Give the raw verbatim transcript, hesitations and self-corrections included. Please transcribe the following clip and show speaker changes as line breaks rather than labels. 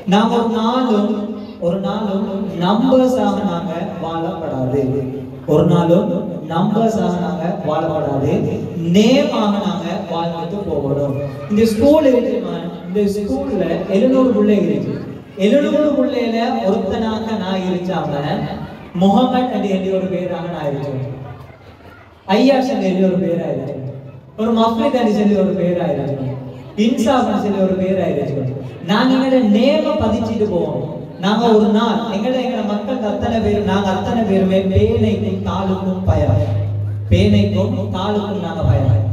நாங்க ஒரு நாளும் ஒரு நாளும் நம்பர்ஸாக நாங்க வாழப்படாது. ஒரு நாளும் நம்பர்ஸாக நாங்க வாழப்படாது. நேமாக நாங்க வாழ்ந்துட்டு போகணும். இந்த ஸ்கூல் இருக்கு, இந்த ஸ்கூல்ல எழுநூறு பிள்ளை இருக்கு. எழுநூறு பிள்ளையில ஒருத்தனாக நான் இருக்காம முகமது என்று ஒரு பேராக நான் இருக்கேன். ஐயாஷ் என்று ஒரு பேரா இருக்கேன். ஒரு மஃபித் என்று சொல்லி ஒரு பேரா இருக்கேன். இன்சாஃப் சொல்லி ஒரு பேரா இருக்கேன். நாங்க எங்களோட நேம பதிச்சுட்டு போவோம். நாங்க ஒரு நாள் எங்களை எங்களை மக்கள் அத்தனை பேரும் நாங்க அத்தனை பேருமே பேனைக்கும் காலுக்கும் பயம், பேனைக்கும் காலுக்கும் நாங்க பயம்.